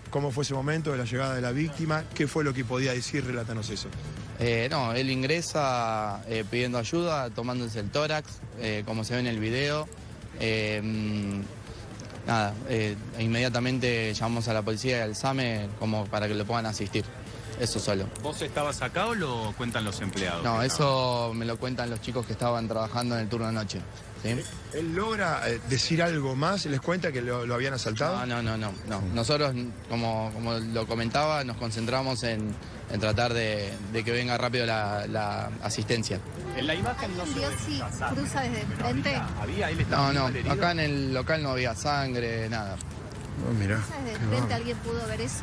cómo fue ese momento de la llegada de la víctima, qué fue lo que podía decir, relátanos eso. No, él ingresa pidiendo ayuda, tomándose el tórax, como se ve en el video. Inmediatamente llamamos a la policía y al SAME como para que lo puedan asistir. Eso solo. ¿Vos estabas acá o lo cuentan los empleados? No, eso me lo cuentan los chicos que estaban trabajando en el turno de noche. ¿Sí? ¿Él logra decir algo más? ¿Les cuenta que lo habían asaltado? No. Nosotros, como lo comentaba, nos concentramos en tratar de que venga rápido la asistencia. En la imagen no se ve si cruza desde frente. No, acá en el local no había sangre, nada. Oh, mirá. ¿Cruza desde frente? ¿Alguien pudo ver eso?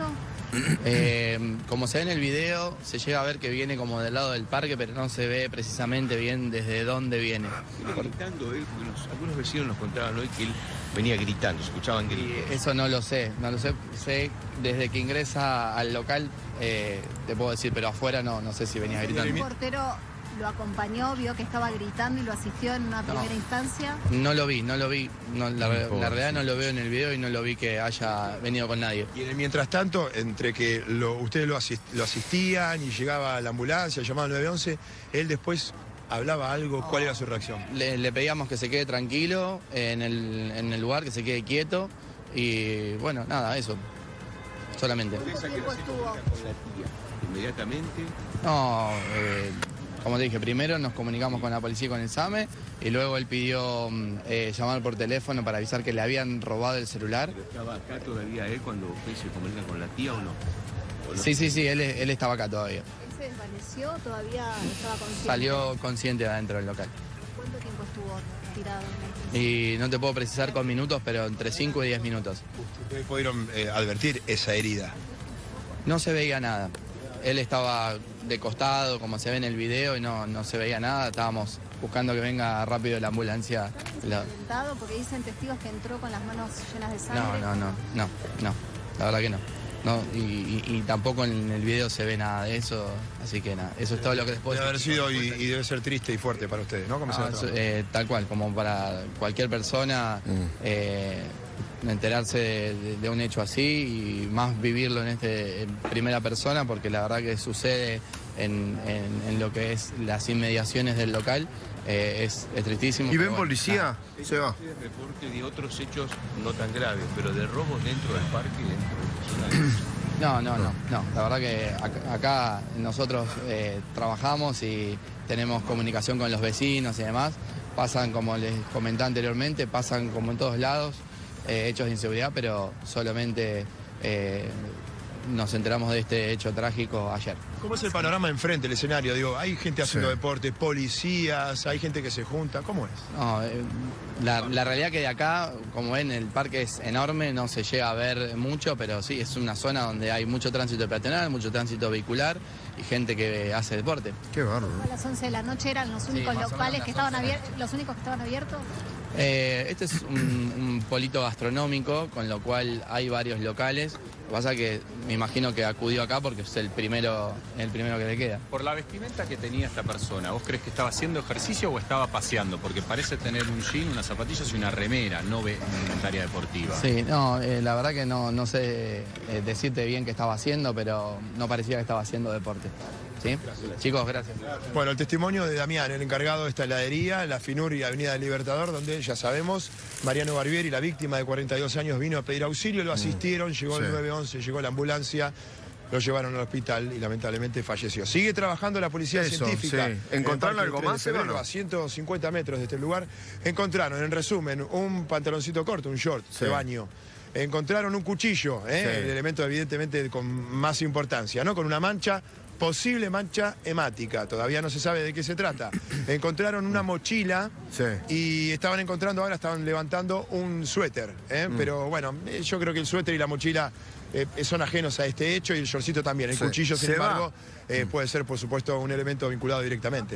Como se ve en el video, se llega a ver que viene como del lado del parque, pero no se ve precisamente bien desde dónde viene. Gritando él, porque algunos vecinos nos contaban hoy que él venía gritando, se escuchaban gritos. Eso no lo sé, sé desde que ingresa al local, te puedo decir, pero afuera no sé si venía gritando. ¿El portero lo acompañó, vio que estaba gritando y lo asistió en una primera instancia? No lo vi. La realidad no lo veo en el video y no lo vi que haya venido con nadie. Y mientras tanto, entre que ustedes lo asistían y llegaba la ambulancia, llamaba al 911, él después hablaba algo, ¿cuál era su reacción? Le pedíamos que se quede tranquilo en el lugar, que se quede quieto y bueno, nada, eso, solamente. ¿Cuánto tiempo estuvo? Con la tía, inmediatamente. No, como te dije, primero nos comunicamos con la policía y con el SAME y luego él pidió llamar por teléfono para avisar que le habían robado el celular. ¿Pero estaba acá todavía él cuando usted se comunica con la tía o no? ¿O no? Sí, él estaba acá todavía. ¿Él se desvaneció? ¿Todavía estaba consciente? Salió consciente de adentro del local. ¿Cuánto tiempo estuvo tirado? Y no te puedo precisar con minutos, pero entre 5 y 10 minutos. ¿Ustedes pudieron advertir esa herida? No se veía nada. Él estaba de costado, como se ve en el video, y no se veía nada. Estábamos buscando que venga rápido la ambulancia. ¿Inventado? Porque dicen testigos que entró con las manos llenas de sangre. No. La verdad que no. Y tampoco en el video se ve nada de eso, así que nada, eso es todo lo que después... Debe haber sido y debe ser triste y fuerte para ustedes, ¿no? Tal cual, como para cualquier persona enterarse de un hecho así y más vivirlo en primera persona, porque la verdad que sucede en lo que es las inmediaciones del local, es tristísimo. ¿Y ven policía? Se va. Reporte de otros hechos no tan graves, pero de robos dentro del parque, dentro del personal. No, la verdad que acá nosotros trabajamos y tenemos comunicación con los vecinos y demás. Pasan, como les comenté anteriormente, pasan como en todos lados hechos de inseguridad, pero solamente nos enteramos de este hecho trágico ayer. ¿Cómo es el panorama enfrente, el escenario? Digo, hay gente haciendo deporte, policías, hay gente que se junta, ¿cómo es? No, la realidad que de acá, como ven, el parque es enorme, no se llega a ver mucho, pero sí, es una zona donde hay mucho tránsito peatonal, mucho tránsito vehicular y gente que hace deporte. Qué bárbaro. A las 11 de la noche eran los únicos locales que estaban abiertos, los únicos que estaban abiertos. Este es un polito gastronómico, con lo cual hay varios locales. Lo que pasa es que me imagino que acudió acá porque es el primero que le queda. Por la vestimenta que tenía esta persona, ¿vos crees que estaba haciendo ejercicio o estaba paseando? Porque parece tener un jean, unas zapatillas y una remera, no ve indumentaria deportiva. Sí, no, la verdad que no sé decirte bien qué estaba haciendo, pero no parecía que estaba haciendo deporte. ¿Sí? Chicos, gracias. Bueno, el testimonio de Damián, el encargado de esta heladería, la Finur y Avenida del Libertador, donde ya sabemos, Mariano Barbieri, la víctima de 42 años, vino a pedir auxilio, lo asistieron, llegó el 911, llegó la ambulancia, lo llevaron al hospital y lamentablemente falleció. Sigue trabajando la policía científica. Sí. ¿Encontraron algo más, a 150 metros de este lugar. Encontraron, en resumen, un pantaloncito corto, un short de baño. Encontraron un cuchillo, el elemento evidentemente con más importancia, ¿no? Con una mancha, posible mancha hemática, todavía no se sabe de qué se trata. Encontraron una mochila y estaban levantando un suéter, pero bueno, yo creo que el suéter y la mochila son ajenos a este hecho y el shortcito también. El cuchillo, sin embargo, puede ser, por supuesto, un elemento vinculado directamente.